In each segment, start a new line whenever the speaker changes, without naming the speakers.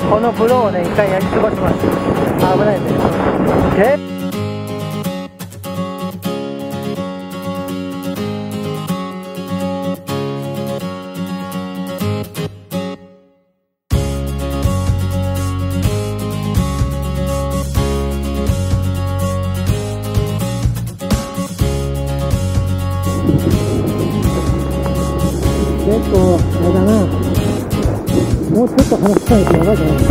このプロをね、一回やり過ごします。危ないんで。結構あれだな、もうちょっと離したいとやばいかな。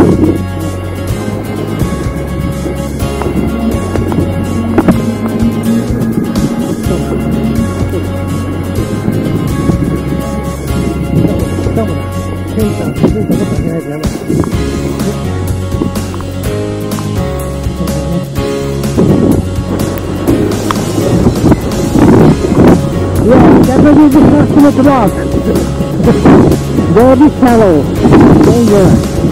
センター気づいてもらえないとやばい。Yeah, definitely just not to block. Very shallow. Danger.